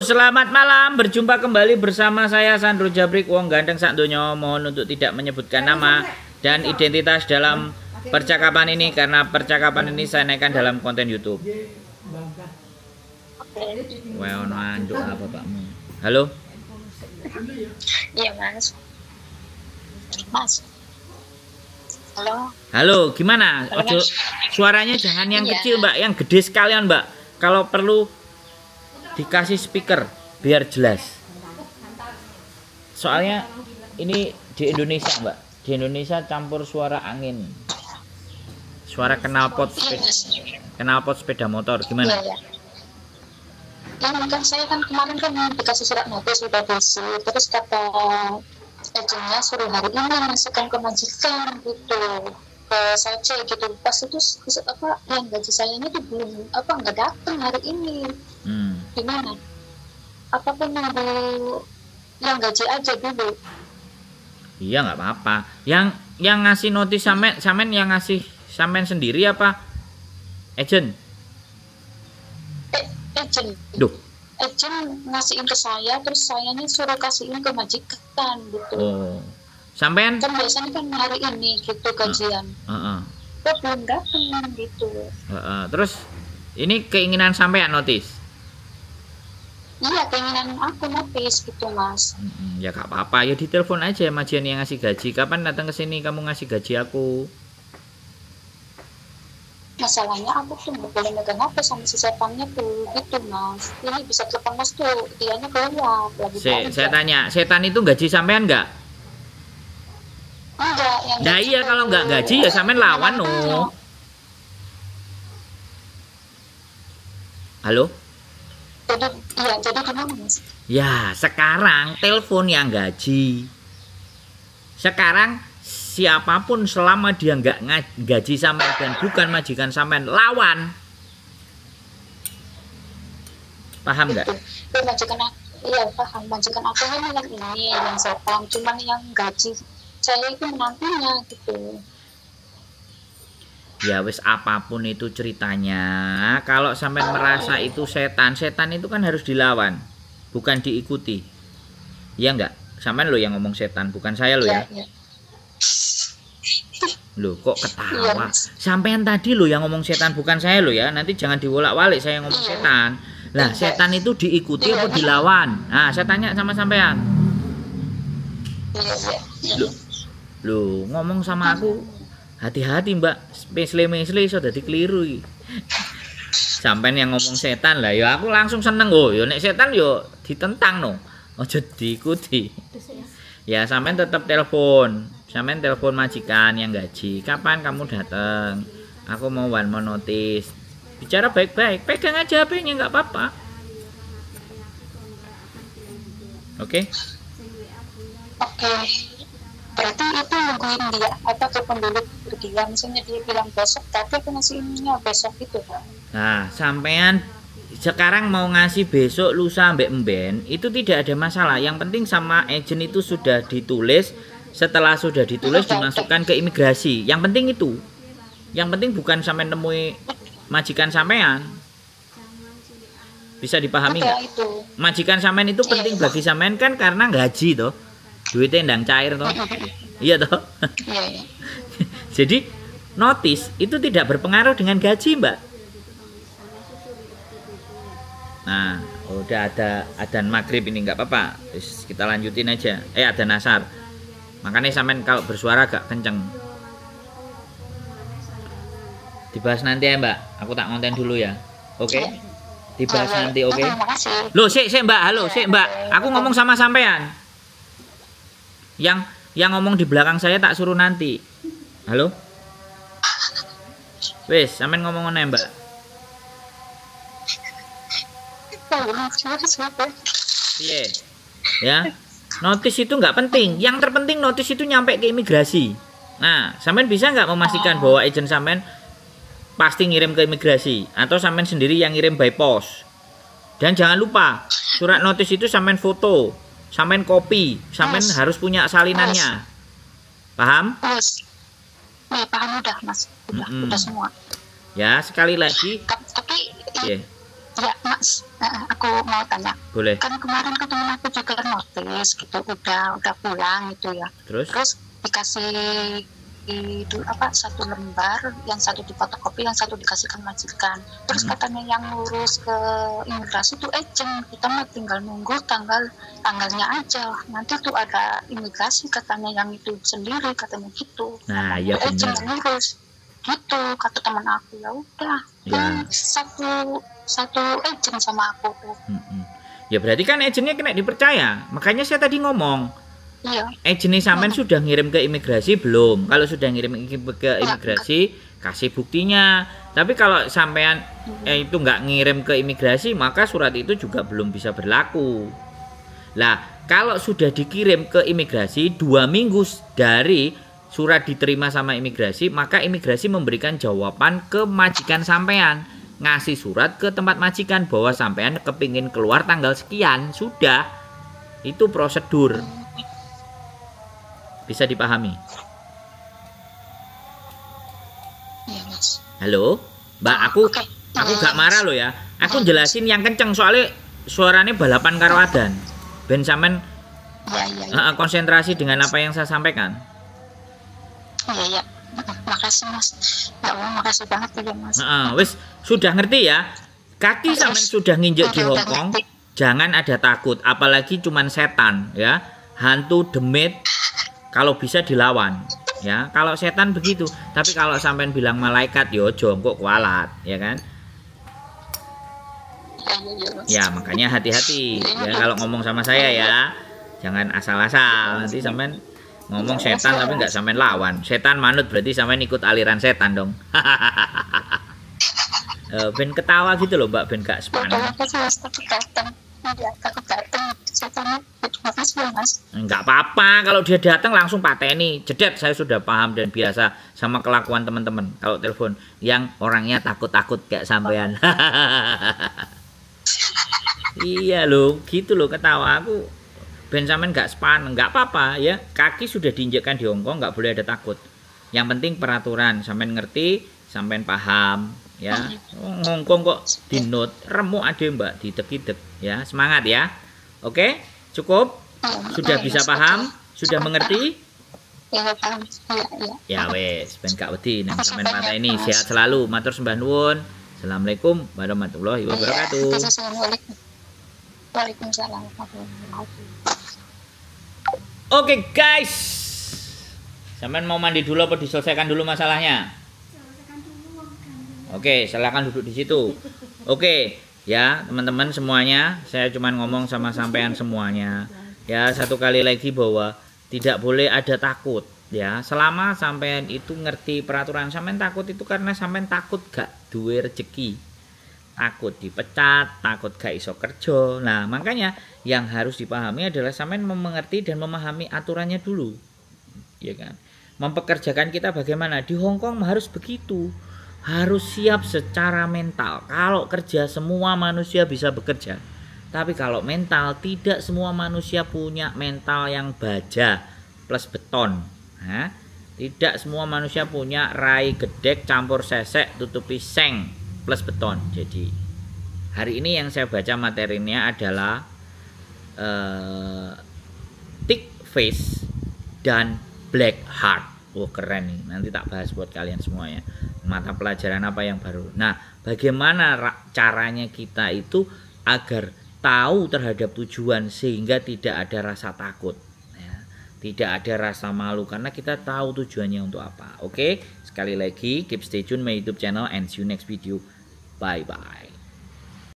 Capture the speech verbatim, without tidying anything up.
selamat malam. Berjumpa kembali bersama saya Sandro Jabrik Wong Ganteng sak donya. Mohon untuk tidak menyebutkan nama dan identitas dalam percakapan ini karena percakapan ini saya naikkan dalam konten YouTube. Wah, ono anduk apa Pakmu? Halo? Iya, Mas. Mas. Halo. Halo, gimana? Halo, Ojo, Mas. suaranya jangan yang Iya. kecil, Mbak, yang gede sekalian, Mbak. Kalau perlu dikasih speaker biar jelas. Soalnya ini di Indonesia, Mbak. Di Indonesia campur suara angin. Suara knalpot Iya, sepeda, Mas. knalpot sepeda motor. Iya, Gimana? ya. Yang kan saya kan kemarin kan dikasih surat notis sudah besi, terus kata agennya suruh hari ini masukkan ke majikan gitu, ke Sace gitu. Pas itu s- apa yang gaji saya ini tuh belum apa nggak datang hari ini. Hmm. Gimana? Apapun nunggu yang gaji aja dulu. Iya, nggak apa-apa. Yang yang ngasih notis samen, samen yang ngasih samen sendiri apa? Agent. Eh, agent. Duh. Agent ngasihin ke saya, terus saya nih suruh kasihin ke majikan gitu. Oh. Sampean? Kan biasanya kan hari ini gitu gajian. Heeh. Kok belum datang gitu. Heeh. Terus ini keinginan sampean notis. Iya, keinginan aku notis gitu, Mas. Mm-mm, ya gak apa-apa, ya ditelepon aja majian yang ngasih gaji. Kapan datang ke sini kamu ngasih gaji aku? Masalahnya aku tuh nggak boleh megang H P sama si setannya tuh gitu, Mas. Ini bisa telepon Mas tuh, dianya keluar lagi Se belanja. saya tanya, setan itu gaji sampean nggak? Enggak, yang Nah gaji iya, tuh kalau nggak gaji ya sampean lawan no. Halo? Jadi, iya, jadi gimana, Mas? Ya sekarang telepon yang gaji. Sekarang siapapun selama dia nggak nga- gaji sampean dan bukan majikan sampean, lawan. Paham nggak? Itu, itu majikan aku, iya paham. Majikan aku kan yang ini, yang setan. Cuman yang gaji saya itu menantunya gitu. Ya wis apapun itu ceritanya. Kalau sampean merasa itu setan, setan itu kan harus dilawan, bukan diikuti. Iya enggak? Sampean lo yang ngomong setan, bukan saya lo ya. Iya, iya. Loh kok Iya, ketawa? Mas. Sampean tadi lo yang ngomong setan, bukan saya lo ya. Nanti jangan diwolak-walik saya ngomong Iya. setan. Lah, Iya. setan itu diikuti Iya. atau dilawan? Nah, saya tanya sama sampean. Iya, iya. Loh, loh ngomong sama aku hati-hati mbak, mesle-mesle so dadi keliru iki. Sampean yang ngomong setan lah, ya aku langsung seneng. Oh, yo nek setan yo ditentang no, ojo diikuti. Ya sampean tetap telepon, sampean telepon majikan yang gaji. Kapan kamu datang? Aku mau one more notice. Bicara baik-baik, pegang aja H P-nya nggak apa-apa. Oke? Oke. Berarti itu nungguin dia apa telepon dulu dia, misalnya dia bilang besok, tapi aku ngasih ininya besok gitu kan. Nah, sampean sekarang mau ngasih besok, lusa, mbek emben, itu tidak ada masalah. Yang penting sama agent itu sudah ditulis. Setelah sudah ditulis dimasukkan ke imigrasi. Yang penting itu. Yang penting bukan sampean temui majikan sampean. Bisa dipahami Oke, nggak? itu. Majikan sampean itu penting bagi sampean kan karena gaji toh. Duitnya ndang cair toh. Iya toh. Iya, iya. Jadi notis itu tidak berpengaruh dengan gaji, Mbak. Nah, udah ada adzan maghrib ini nggak apa-apa. Terus kita lanjutin aja. Eh, adzan asar. Makanya sampean kalau bersuara agak kenceng. Dibahas nanti ya, Mbak. Aku tak ngonten dulu ya. Oke? Dibahas Iya, iya. nanti, oke? Terima kasih. Loh, sik, sik, Mbak. Halo, sik, Mbak. Aku ngomong sama sampean. Yang yang ngomong di belakang saya tak suruh nanti. Halo? Wes, sampean ngomong ngene, Mbak. Oh, siapa? Iya. Ya. Notis itu nggak penting. Yang terpenting notis itu nyampe ke imigrasi. Nah, sampean bisa nggak memastikan bahwa agent sampean pasti ngirim ke imigrasi atau sampean sendiri yang ngirim by post? Dan jangan lupa, surat notis itu sampean foto, sampean kopi, sampean Mas. harus punya salinannya. Paham? Mas. Nih, paham udah, Mas. Udah, Mm-mm. udah semua. Ya, sekali lagi. Ka- Tapi Iya. Ya Mas, uh, aku mau tanya. Boleh. Kan kemarin ketemu aku juga notis gitu, udah udah pulang gitu ya. Terus? Terus dikasih itu apa satu lembar, yang satu difotokopi, yang satu dikasihkan majikan. Terus hmm. katanya yang ngurus ke imigrasi itu agent, kita mah tinggal nunggu tanggal tanggalnya aja. Nanti tuh ada imigrasi katanya yang itu sendiri katanya gitu. Nah, ya agent benar. yang ngurus gitu kata teman aku. Ya udah, ya. satu satu agent sama aku tuh. Hmm-hmm. Ya berarti kan agentnya kena dipercaya. Makanya saya tadi ngomong. Iya. Agentnya sampean hmm. sudah ngirim ke imigrasi belum? Kalau sudah ngirim ke imigrasi, kasih buktinya. Tapi kalau sampean hmm. eh, itu nggak ngirim ke imigrasi, maka surat itu juga belum bisa berlaku. Lah, kalau sudah dikirim ke imigrasi dua minggu dari surat diterima sama imigrasi, maka imigrasi memberikan jawaban ke majikan sampean, ngasih surat ke tempat majikan bahwa sampean kepingin keluar tanggal sekian. Sudah, itu prosedur. Bisa dipahami? Iya, Mas. Halo, Mbak, aku okay. aku gak marah loh ya. Aku jelasin yang kenceng soalnya suaranya balapan karo adan. Ben sampean ya, ya, ya. Uh, konsentrasi dengan apa yang saya sampaikan. Iya, ya. Makasih Mas. Ya Allah, makasih banget ya Mas. Uh, wis sudah ngerti ya. Kaki sampean sudah nginjek di Hongkong. Jangan ada takut, apalagi cuman setan ya. Hantu demit kalau bisa dilawan ya. Kalau setan begitu. Tapi kalau sampean bilang malaikat yo jongkok kualat ya kan. Ya makanya hati-hati ya kalau ngomong sama saya ya. Jangan asal-asal, nanti sampean ngomong setan tapi nggak sampean lawan. Setan manut berarti sampean ikut aliran setan dong. uh, ben ketawa gitu loh Mbak, ben gak sepan. Enggak apa-apa kalau dia datang langsung pateni. Jedet, saya sudah paham dan biasa sama kelakuan teman-teman kalau telepon yang orangnya takut-takut kayak sampean. Iya loh, gitu loh ketawa aku. Ben sampean nggak span, nggak apa-apa ya. Kaki sudah diinjekkan di Hongkong, nggak boleh ada takut. Yang penting peraturan, sampean ngerti, sampean paham ya. Hongkong kok dinot, remuk ade Mbak, didek-dek ya. Semangat ya. Oke, cukup? Sudah bisa paham? Sudah mengerti? Ya, paham. Ya wes, ben gak wedi nang sampean mata ini. Sehat selalu, matur sembah nuwun. Assalamualaikum warahmatullahi wabarakatuh. Waalaikumsalam. Oke guys, sampean mau mandi dulu apa diselesaikan dulu masalahnya? Oke, silakan duduk di situ. Oke, ya teman-teman semuanya, saya cuma ngomong sama sampean semuanya. Ya satu kali lagi bahwa tidak boleh ada takut. Ya selama sampean itu ngerti peraturan, sampean takut itu karena sampean takut gak duwe rezeki. Takut dipecat, takut gak iso kerja. Nah makanya yang harus dipahami adalah sampean mengerti dan memahami aturannya dulu, ya kan? Mempekerjakan kita bagaimana di Hongkong harus begitu, harus siap secara mental. Kalau kerja semua manusia bisa bekerja, tapi kalau mental tidak semua manusia punya mental yang baja plus beton. Nah, tidak semua manusia punya rai gedek campur sesek tutupi seng plus beton. Jadi hari ini yang saya baca materinya adalah uh, thick face dan black heart. Oh keren nih, nanti tak bahas buat kalian semuanya. Mata pelajaran apa yang baru. Nah bagaimana caranya kita itu agar tahu terhadap tujuan sehingga tidak ada rasa takut ya. Tidak ada rasa malu karena kita tahu tujuannya untuk apa. Oke, sekali lagi keep stay tune my YouTube channel and see you next video. Bye bye.